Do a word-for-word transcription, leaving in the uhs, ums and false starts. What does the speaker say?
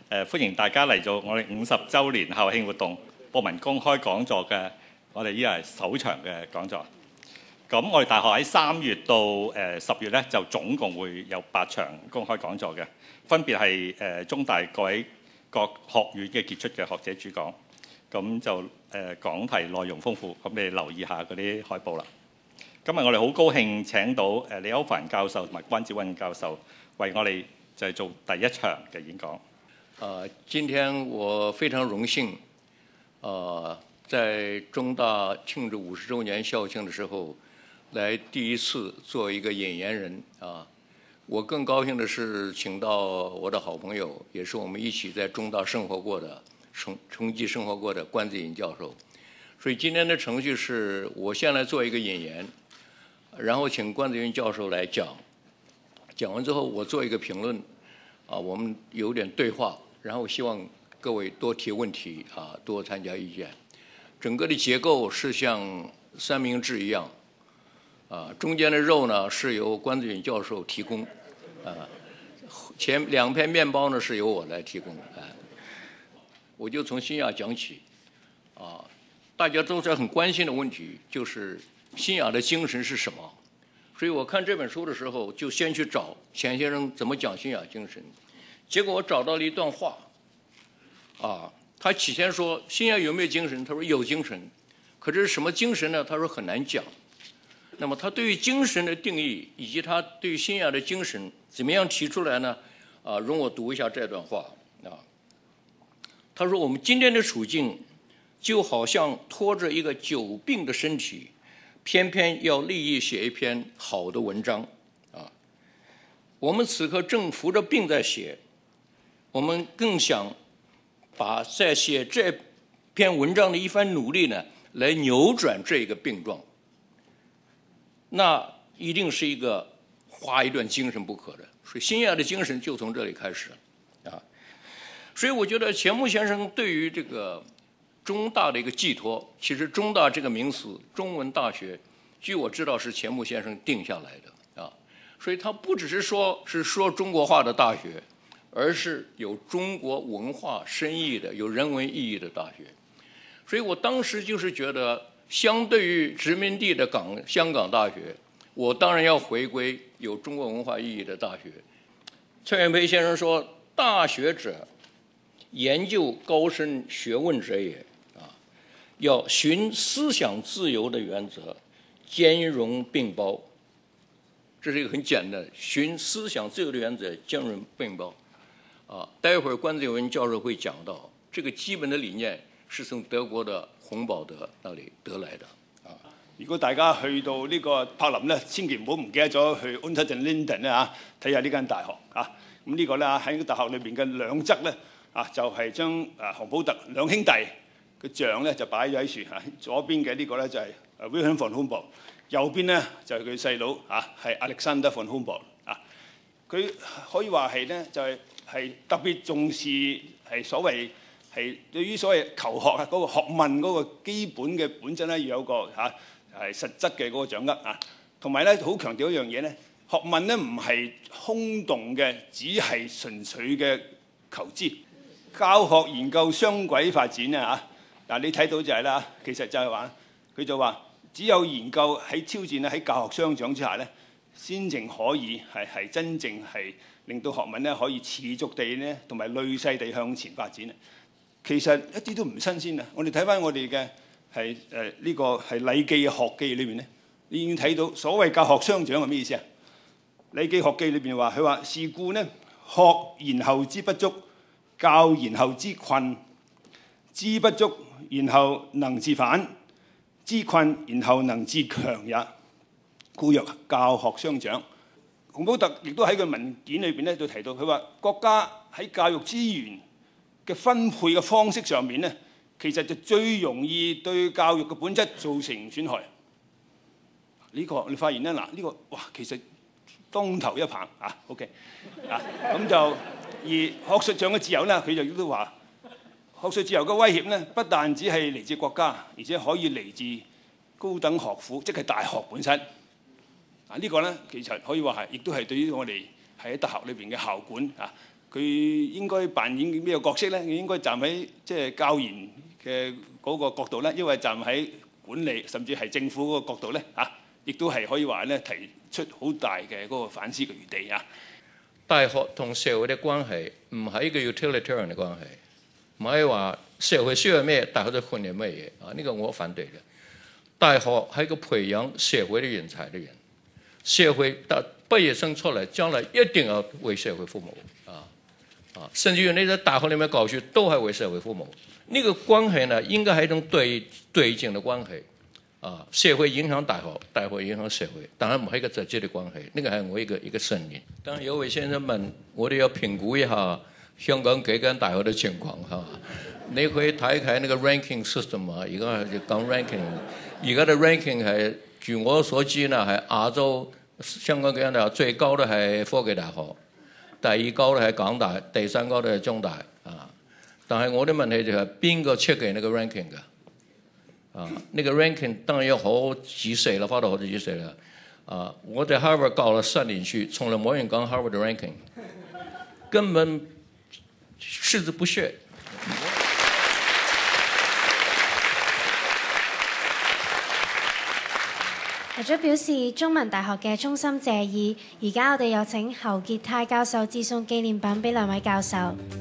誒歡迎大家嚟做我哋五十週年校慶活動博文公開講座嘅，我哋依個係首場嘅講座。咁我哋大學喺三月到誒十月咧，就總共會有八場公開講座嘅，分別係誒中大各位各學院嘅傑出嘅學者主講。咁就誒講題內容豐富，咁你哋留意下嗰啲海報啦。今日我哋好高興請到誒李歐梵教授同埋關子溫教授為我哋就係做第一場嘅演講。 啊，今天我非常榮幸，啊，在中大慶祝五十週年校慶的時候，來第一次做一個演言人啊。我更高興的是請到我的好朋友，也是我們一起在中大生活過的。成成績生活過的關子穎教授，所以今天的程序是我先來做一個演言，然後請關子穎教授來講，講完之後我做一個評論，啊，我們有點對話，然後希望各位多提問題啊，多參加意見。整個的結構是像三明治一樣，啊，中間的肉呢是由關子穎教授提供，啊，前兩片麵包呢是由我來提供，啊。我就從新亞講起，啊，大家都在很關心的問題，就是新亞的精神是什麼？所以我看這本書的時候，就先去找錢先生怎麼講新亞精神，結果我找到了一段話，啊，他起先說新亞有沒有精神？他說有精神，可是什麼精神呢？他說很難講。那麼他對於精神的定義，以及他對於新亞的精神怎麼樣提出來呢？啊，容我讀一下這段話，啊。他說：“我們今天的處境，就好像拖着一個久病的身體，偏偏要立意寫一篇好的文章，啊，我們此刻正扶着病在寫，我們更想把在寫這篇文章的一番努力呢，來扭轉這個病狀。那一定是一個花一段精神不可的，所以新亞的精神就從這裡開始。”所以我覺得錢穆先生對於這個中大的一個寄託，其實中大這個名詞，中文大學，據我知道是錢穆先生定下來的啊。所以他不只是說是說中國話的大學，而是有中國文化深意的、有人文意義的大學。所以我當時就是覺得，相對於殖民地的港香港大學，我當然要回歸有中國文化意義的大學。蔡元培先生說：“大學者，研究高深學問者也，啊，要循思想自由的原則，兼容並包。這是一個很簡單，循思想自由的原則，兼容並包。啊，待會兒關子穎教授會講到，這個基本的理念是從德國的洪堡德那裡得來的。啊， 如果大家去到呢個柏林咧，千祈唔好唔記得咗去 Unter den Linden 咧嚇，睇下呢間大學啊。咁呢個咧喺個大學裏邊嘅兩側咧。啊，就係、是、將啊洪堡特兩兄弟嘅像咧就擺咗喺樹嚇，左邊嘅呢個咧就係 Wilhelm von Humboldt， 右邊咧就係佢細佬啊，係 Alexander von Humboldt 啊。佢可以話係咧就係、是、係特別重視係所謂係對於所謂求學啊嗰個學問嗰個基本嘅本質咧要有個嚇係實質嘅嗰個掌握啊，同埋咧好強調一樣嘢咧，學問咧唔係空洞嘅，只係純粹嘅求知。教學研究雙軌發展啊！嗱，你睇到就係啦，其實就係話，佢就話只有研究喺挑戰咧喺教學相長之下咧，先至可以係係真正係令到學問咧可以持續地咧同埋累世地向前發展。其實一啲都唔新鮮啊！我哋睇翻我哋嘅係誒呢個係《禮記》嘅學記裏邊咧，你已經睇到所謂教學相長係咩意思啊？《禮記》學記裏邊話佢話是故呢，學然後之不足。教然後之困，知不足然後能自反，知困然後能自強也。故曰教學相長。洪堡特亦都喺個文件裏邊咧，就提到佢話國家喺教育資源嘅分配嘅方式上面咧，其實就最容易對教育嘅本質造成損害。呢、這個你發現咧嗱，呢、這個哇其實當頭一棒啊 ，OK 啊，咁就。而學術上嘅自由咧，佢就亦都話學術自由嘅威脅咧，不但只係嚟自國家，而且可以嚟自高等學府，即係大學本身。啊，呢個咧其實可以話係，亦都係對於我哋喺大學裏邊嘅校管啊， 佢應該扮演咩角色咧？佢應該站喺即係教研嘅嗰個角度咧，因為站喺管理甚至係政府嗰個角度咧嚇，亦都係可以話咧提出好大嘅嗰個反思嘅餘地啊！ 大學同社會嘅關係唔係一個 utilitarian 嘅關係，唔係話社會需要咩，大學就訓練咩嘢啊！呢個我反對嘅。大學係一個培養社會嘅人才嘅人，社會的畢業生出嚟將來一定要為社會服務啊啊！甚至於你在大學裡面教書都係為社會服務。呢個關係呢，應該係一種對對稱嘅關係啊！社會影響大學，大學影響社會，當然唔係一個直接嘅關係。呢個係我一個一個信念。當然有位先生問，我哋要評估一下香港幾間大學嘅情況嚇。你可以睇睇那個 ranking system 啊，而家就講 ranking， 而家嘅 ranking 係據我所知呢，係亞洲香港幾間大學最高嘅係科技大學，第二高嘅係港大，第三高嘅係中大啊。但係我的問題就係邊個 check 嘅那個 ranking 㗎？啊，那個 ranking 當然有好仔細啦，花到好仔細啦。啊，我在 Harvard 教了三年書，從來冇人講 Harvard 的 ranking， 根本視之不屑。 為咗表示中文大學嘅衷心謝意，而家我哋有請侯傑泰教授致送紀念品俾兩位教授。